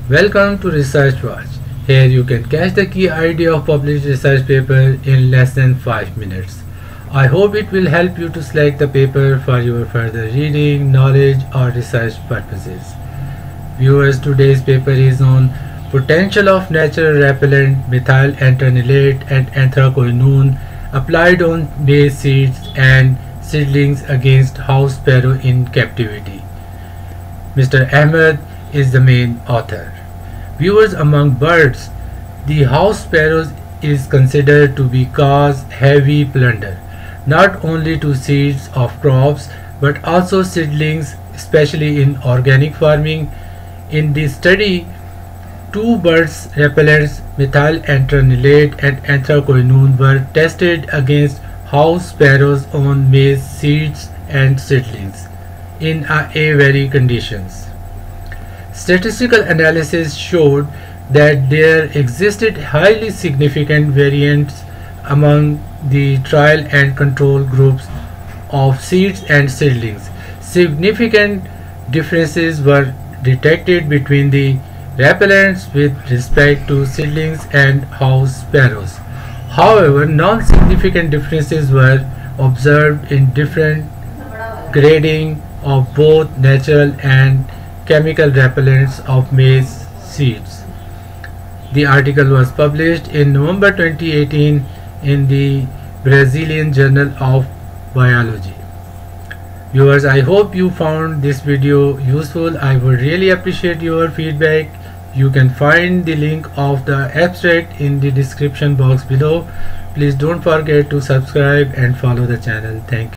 Welcome to Research Watch. Here you can catch the key idea of published research paper in less than 5 minutes. I hope it will help you to select the paper for your further reading, knowledge or research purposes. Viewers, today's paper is on potential of natural repellent methylanthranilate and anthraquinone applied on maize seeds and seedlings against house sparrow in captivity. Mr. Ahmed is the main author. Viewers, among birds, the house sparrows is considered to be cause heavy plunder, not only to seeds of crops but also seedlings, especially in organic farming. In the study, two birds repellents methylanthranilate and anthraquinone were tested against house sparrows on maize seeds and seedlings in aviary conditions. Statistical analysis showed that there existed highly significant variance among the trial and control groups of seeds and seedlings. Significant differences were detected between the repellents with respect to seedlings and house sparrows. However, non-significant differences were observed in different grading of both natural and chemical repellents of maize seeds. The article was published in November 2018 in the Brazilian Journal of Biology. Viewers, I hope you found this video useful. I would really appreciate your feedback. You can find the link of the abstract in the description box below. Please don't forget to subscribe and follow the channel. Thank you.